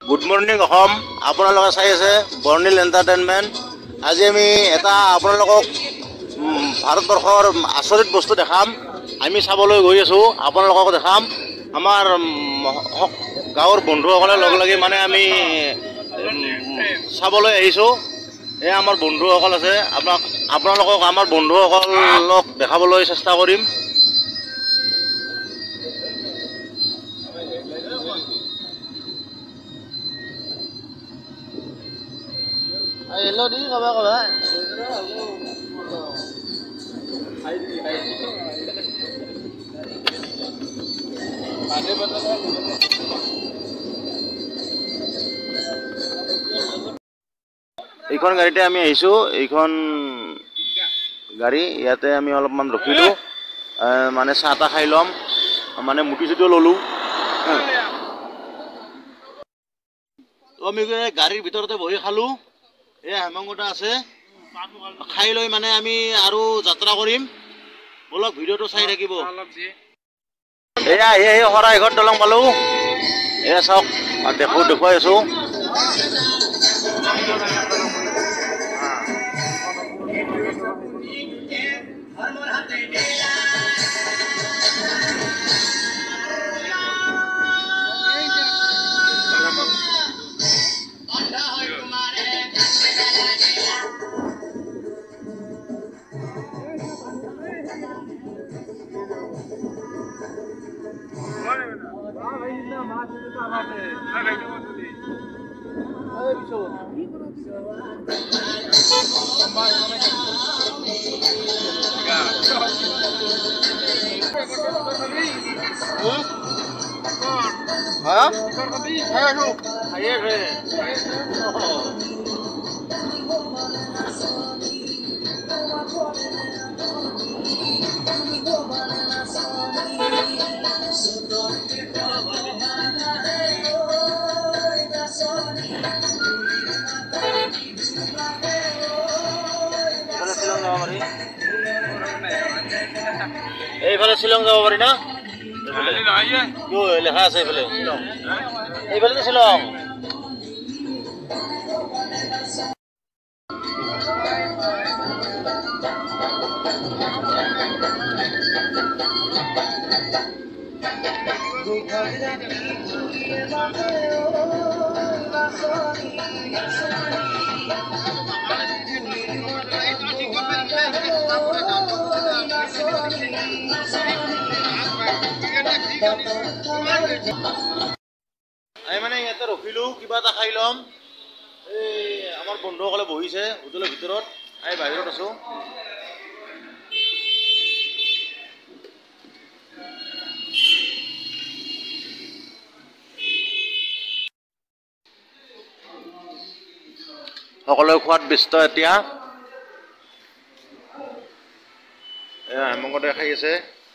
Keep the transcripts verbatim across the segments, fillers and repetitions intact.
Good morning Assam, আপোনালোকে চাই আছে বৰ্ণিল এণ্টাৰটেইনমেণ্ট। আজি আমি এটা আপোনালোকক ভাৰতবৰ্ষৰ আচৰিত বস্তু দেখাম। আমি চাবলৈ গৈ আছোঁ, আপোনালোকক দেখাম। আমাৰ গাঁৱৰ বন্ধুসকলে লগ লাগি মানে আমি চাবলৈ আহিছোঁ। এয়া আমাৰ বন্ধুসকল আছে, আপোনাক আপোনালোকক আমাৰ বন্ধুসকলক দেখাবলৈ চেষ্টা কৰিম। হেল্ল' দি কবা কবা এইখন গাড়ীতে আমি আহিছোঁ। এইখন গাড়ী ইয়াতে আমি অলপমান ৰখিলোঁ, মানে চাহ তাহ খাই ল'ম, মানে মুটি চুটিও ল'লোঁ। আমি গাড়ীৰ ভিতৰতে বহি খালোঁ। এয়া হেমংগতা আছে, খাই লৈ মানে আমি আৰু যাত্ৰা কৰিম। বলক ভিডিঅ'টো চাই থাকিব। এয়া আহি আহি শৰাইঘাট দলং পালোঁ। এয়া চাওক, দেখো দেখুৱাই আছোঁ। এইফালে শ্বিলং যাব পাৰি না? লেখা আছে এইফালে শ্বিলং, এইফালে শ্বিলং। আমি মানে ইয়াতে ৰখিলোঁ, কিবা এটা খাই ল'ম। এই আমাৰ বন্ধুসকলে বহিছে হোটেলৰ ভিতৰত, আমি বাহিৰত আছোঁ। সকলোৱে খোৱাত ব্যস্ত এতিয়া। এয়া হেমংগতে খাই আছে।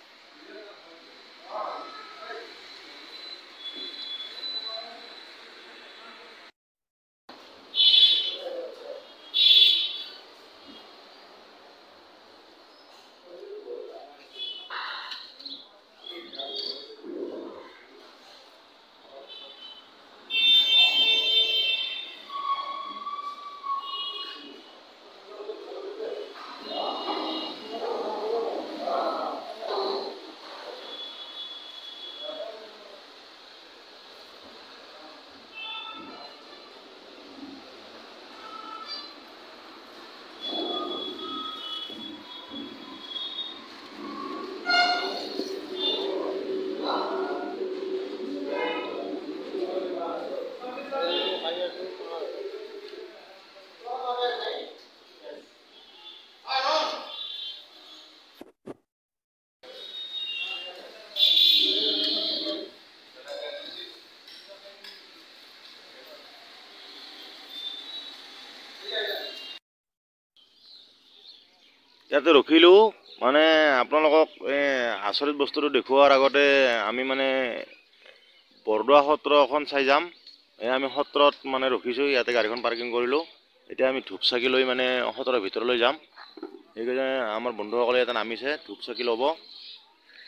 ইয়াতে ৰখিলোঁ, মানে আপোনালোকক এই আচৰিত বস্তুটো দেখুওৱাৰ আগতে আমি মানে বৰদোৱা সত্ৰ এখন চাই যাম। এই আমি সত্ৰত মানে ৰখিছোঁ, ইয়াতে গাড়ীখন পাৰ্কিং কৰিলোঁ। এতিয়া আমি ধূপ চাকি লৈ মানে সত্ৰৰ ভিতৰলৈ যাম। সেইকাৰণে আমাৰ বন্ধুসকলে ইয়াতে নামিছে, ধূপ চাকি ল'ব।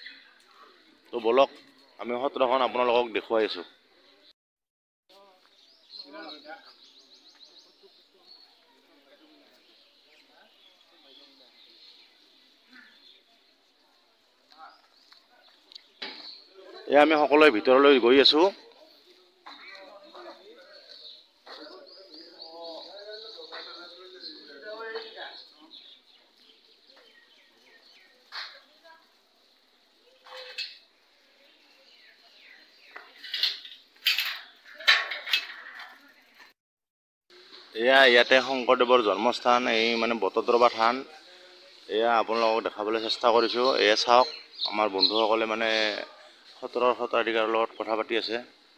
তো বলক আমি সত্ৰখন আপোনালোকক দেখুৱাই আছোঁ। এয়া আমি সকলোৱে ভিতৰলৈ গৈ আছোঁ। এয়া ইয়াতে শংকৰদেৱৰ জন্মস্থান, এই মানে বটদ্ৰৱা থান। এয়া আপোনালোকক দেখাবলৈ চেষ্টা কৰিছোঁ। এয়া চাওক, আমাৰ বন্ধুসকলে মানে সত্ৰৰ সত্ৰাধিকাৰৰ লগত কথা পাতি আছে।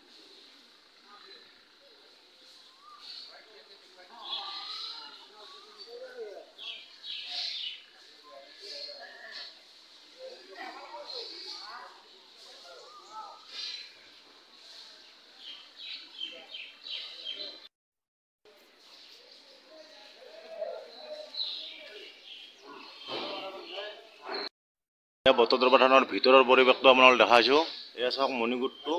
এয়া বটদ্ৰৱা থানৰ ভিতৰৰ পৰিৱেশটো আপোনালোকক দেখাইছোঁ। এয়া চাওক মণিকূটটো।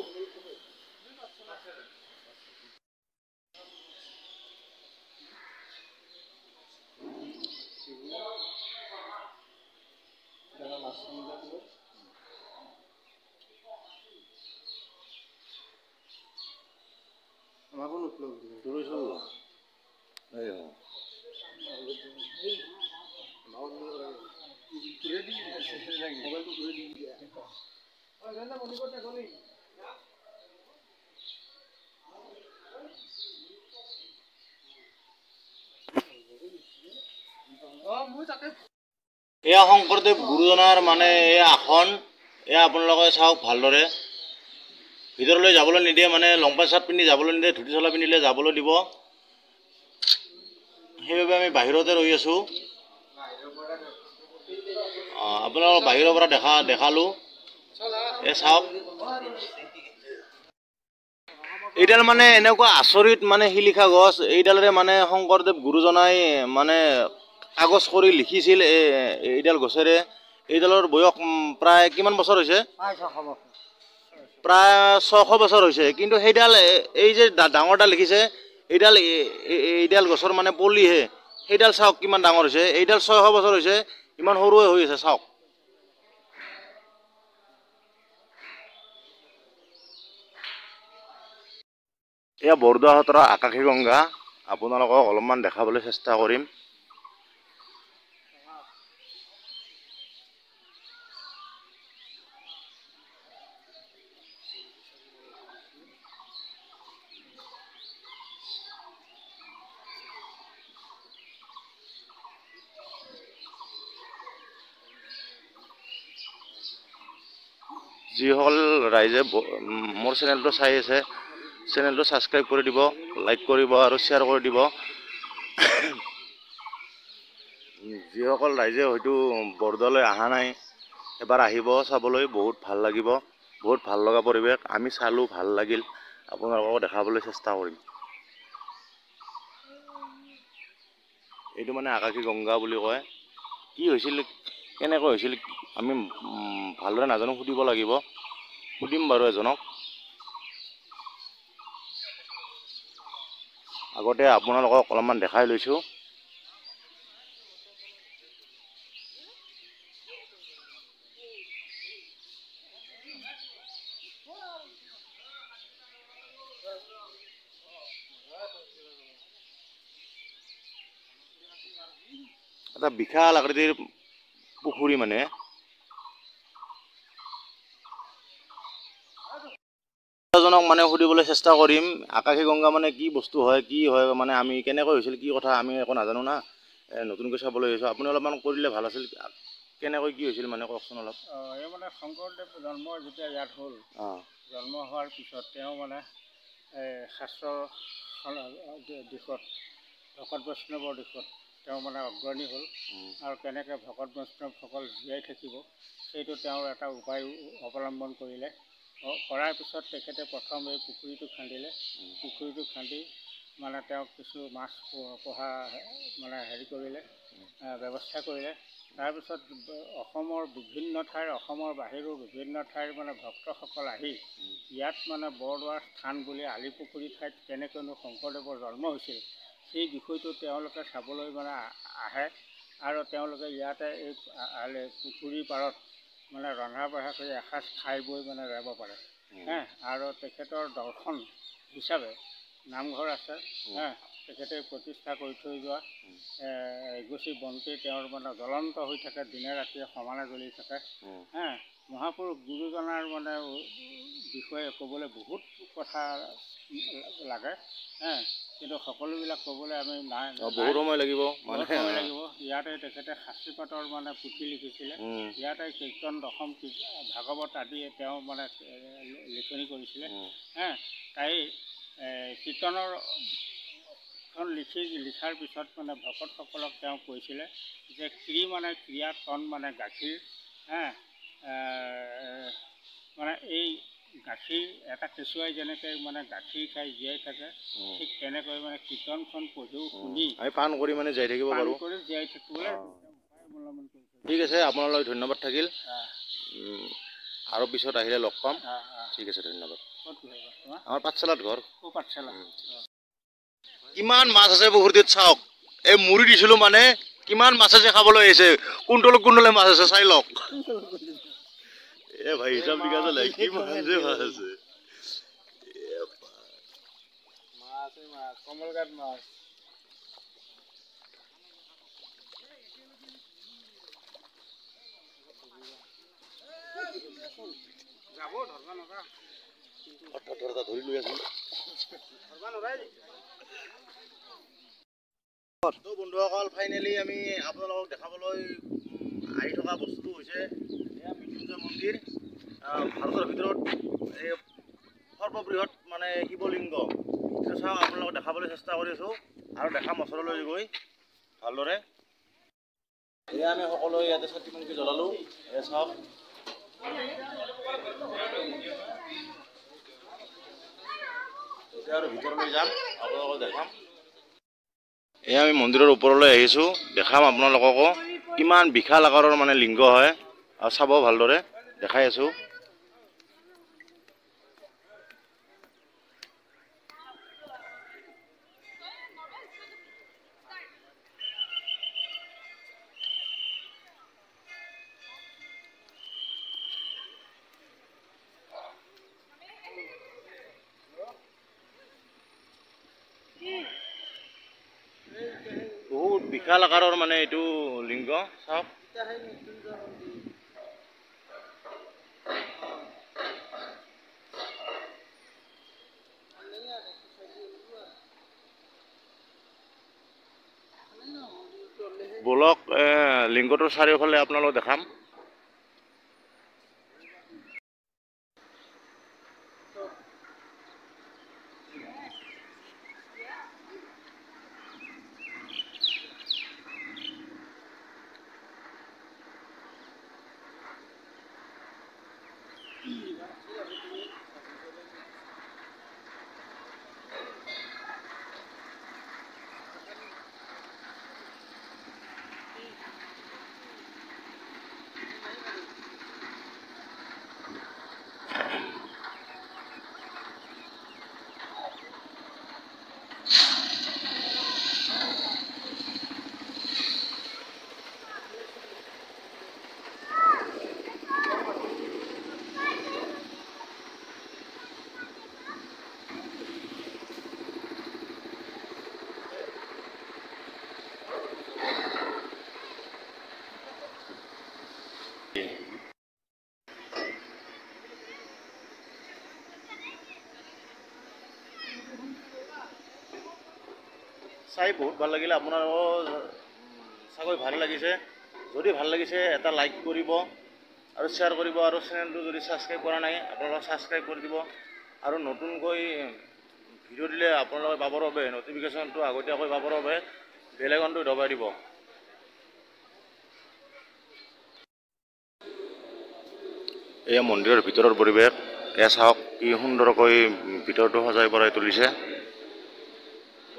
এয়া শংকৰদেৱ গুৰুজনাৰ মানে এয়া আসন। এয়া আপোনালোকে চাওক ভালদৰে। ভিতৰলৈ যাবলৈ নিদিয়ে, মানে লং পেণ্ট চাৰ্ট পিন্ধি যাবলৈ নিদিয়ে, ধুতি চলা পিন্ধিলে যাবলৈ দিব। সেইবাবে আমি বাহিৰতে ৰৈ আছোঁ। অঁ, আপোনালোকক বাহিৰৰ পৰা দেখা দেখালোঁ। এ চাওক, এইডাল মানে এনেকুৱা আচৰিত মানে শিলিখা গছ। এইডালেৰে মানে শংকৰদেৱ গুৰুজনাই মানে কাগজ কৰি লিখিছিল। এইডাল গছেৰে। এইডালৰ বয়স প্ৰায় কিমান বছৰ হৈছে? প্ৰায় ছশ বছৰ হৈছে। কিন্তু সেইডাল এই যে ডাঙৰডাল লিখিছে, এইডাল এইডাল গছৰ মানে পলিহে। সেইডাল চাওক কিমান ডাঙৰ হৈছে। এইডাল ছয়শ বছৰ হৈছে, ইমান সৰুৱে হৈ আছে চাওক। এয়া বৰদোৱা সত্ৰৰ আকাশী গংগা। আপোনালোকক অলপমান দেখাবলৈ চেষ্টা কৰিম। যিসকল ৰাইজে মোৰ চেনেলটো চাই আছে, চেনেলটো ছাবস্ক্ৰাইব কৰি দিব, লাইক কৰিব আৰু শ্বেয়াৰ কৰি দিব। যিসকল ৰাইজে হয়তো বৰদোৱালৈ অহা নাই, এবাৰ আহিব চাবলৈ। বহুত ভাল লাগিব, বহুত ভাল লগা পৰিৱেশ। আমি চালোঁ, ভাল লাগিল। আপোনালোকক দেখাবলৈ চেষ্টা কৰিম। এইটো মানে আকাশী গংগা বুলি কয়। কি হৈছিল, কেনেকৈ হৈছিল আমি ভালদৰে নাজানো, সুধিব লাগিব। সুধিম বাৰু এজনক। আগতে আপোনালোকক অলপমান দেখাই লৈছোঁ। এটা বিশাল আকৃতিৰ পুখুৰী মানে। জনক মানে সুধিবলৈ চেষ্টা কৰিম, আকাশী গংগা মানে কি বস্তু হয়, কি হয়, মানে আমি কেনেকৈ হৈছিল, কি কথা আমি একো নাজানো না। নতুনকৈ চাবলৈ আহিছোঁ। আপুনি অলপমান কৰিলে ভাল আছিল। কেনেকৈ কি হৈছিল মানে কওকচোন অলপ। অঁ, এই মানে শংকৰদেৱ জন্ম যেতিয়া ইয়াত হ'ল, জন্ম হোৱাৰ পিছত তেওঁ মানে শাস্ত্ৰৰ দিশত, ভকত বৈষ্ণৱৰ দিশত তেওঁ মানে অগ্ৰণী হ'ল। আৰু কেনেকৈ ভকত বৈষ্ণৱসকল জীয়াই থাকিব, সেইটো তেওঁৰ এটা উপায় অৱলম্বন কৰিলে। কৰাৰ পিছত তেখেতে প্ৰথম এই পুখুৰীটো খান্দিলে। পুখুৰীটো খান্দি মানে তেওঁক কিছু মাছ পোহা মানে হেৰি কৰিলে, ব্যৱস্থা কৰিলে। তাৰপিছত অসমৰ বিভিন্ন ঠাইৰ অসমৰ বাহিৰৰ বিভিন্ন ঠাইৰ মানে ভক্তসকল আহি ইয়াত মানে বৰদোৱাৰ স্থান বুলি আলিপুখুৰী ঠাইত কেনেকৈনো শংকৰদেৱৰ জন্ম হৈছিল সেই বিষয়টো তেওঁলোকে চাবলৈ মানে আহে আৰু তেওঁলোকে ইয়াতে এই পুখুৰীৰ পাৰত মানে ৰন্ধা বঢ়া কৰি এসাঁজ খাই বৈ মানে যাব পাৰে। হে আৰু তেখেতৰ দৰ্শন হিচাপে নামঘৰ আছে। হে তেখেতে প্ৰতিষ্ঠা কৰি থৈ যোৱা এগছি বন্তি তেওঁৰ মানে জ্বলন্ত হৈ থাকে, দিনে ৰাতিয়ে সমানে জ্বলি থাকে। হে মহাপুৰুষ গুৰুজনাৰ মানে বিষয়ে ক'বলৈ বহুত কথা লাগে। হে কিন্তু সকলোবিলাক ক'বলৈ আমি নাই, বহুত সময় লাগিব মানে সময় লাগিব। ইয়াতে তেখেতে শাস্ত্ৰীপাতৰ মানে পুথি লিখিছিলে, ইয়াতে কীৰ্তন দশম ভাগৱত আদি তেওঁ মানে লিখনি কৰিছিলে। হে তাই কীৰ্তনৰ খন লিখি লিখাৰ পিছত মানে ভকতসকলক তেওঁ কৈছিলে যে ক্ৰী মানে ক্ৰিয়া, তন মানে গাখীৰ। হে মানে এই গাখীৰ এটা কেঁচুৱাই যেনেকৈ মানে গাখীৰ খাই জীয়াই থাকে, ঠিক তেনেকৈ মানে কীৰ্তনখন পঢ়িও শুনি আমি পাণ কৰি মানে জীয়াই থাকিব পাৰোঁ, কৰি জীয়াই থাকিবলৈ অৱলম্বন কৰিছে। ঠিক আছে, আপোনালৈ ধন্যবাদ থাকিল। আৰু পিছত আহিলে লগ পাম। ঠিক আছে, ধন্যবাদ। আমাৰ পাঠশালাত ঘৰ। পাঠশালা কিমান মাছ আছে পুখুৰীটোত চাওক। এই মুড়ি দিছিলোঁ মানে কিমান মাছ আছে খাবলৈ আহিছে। কুণ্টল কুণ্টলে মাছ আছে, চাই লওক। এ ভাই হিচাপ লিখা চলে, কিমান যে মাছ আছে। মাছ মাছ কমলঘাট মাছ। যাব ধৰবা নৰা, ধৰি লৈ আছো। বন্ধুসকল, ফাইনেলি আমি আপোনালোকক দেখাবলৈ আহি থকা বস্তুটো হৈছে এয়া মৃত্যুঞ্জয় মন্দিৰ, ভাৰতৰ ভিতৰত এই সৰ্ববৃহৎ মানে শিৱলিংগ। এইটো চাওক, আপোনালোকক দেখাবলৈ চেষ্টা কৰিছোঁ আৰু দেখাম ওচৰলৈ গৈ ভালদৰে। এয়া আমি সকলোৱে ইয়াতে চাকি বন্তি জ্বলালোঁ। এয়া চাওক, এতিয়া আৰু ভিতৰলৈ যাম, আপোনালোকক দেখাম। এয়া আমি মন্দিৰৰ ওপৰলৈ আহিছোঁ, দেখাম আপোনালোককো কিমান বিশাল আকাৰৰ মানে লিংগ হয়। আৰু চাব ভালদৰে, দেখাই আছোঁ। বহুত বিশাল আকাৰৰ মানে এইটো লিংগ, চাওক। বলক লিংগটোৰ চাৰিওফালে আপোনালোক দেখাম। চাই বহুত ভাল লাগিলে, আপোনালোকো চাগৈ ভাল লাগিছে। যদি ভাল লাগিছে এটা লাইক কৰিব আৰু শ্বেয়াৰ কৰিব, আৰু চেনেলটো যদি ছাবস্ক্ৰাইব কৰা নাই আপোনালোকে ছাবস্ক্ৰাইব কৰি দিব। আৰু নতুনকৈ ভিডিঅ' দিলে আপোনালোকে পাবৰ বাবে নটিফিকেশ্যনটো আগতীয়াকৈ পাবৰ বাবে বেল আইকনটো দবাই দিব। এয়া মন্দিৰৰ ভিতৰৰ পৰিৱেশ, এয়া চাওক কি সুন্দৰকৈ ভিতৰটো সজাই পৰাই তুলিছে।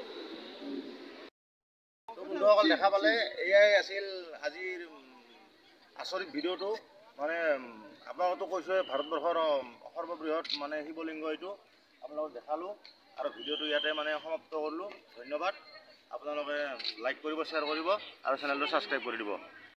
দেখা পালে এয়াই আছিল আজিৰ আচৰিত ভিডিঅ'টো মানে আপোনালোকতো কৈছোঁৱে ভাৰতবৰ্ষৰ সৰ্ববৃহৎ মানে শিৱলিংগ এইটো আপোনালোকক দেখালোঁ আৰু ভিডিঅ'টো ইয়াতে মানে সমাপ্ত কৰিলোঁ ধন্যবাদ আপোনালোকে লাইক কৰিব শ্বেয়াৰ কৰিব আৰু চেনেলটো ছাবস্ক্ৰাইব কৰি দিব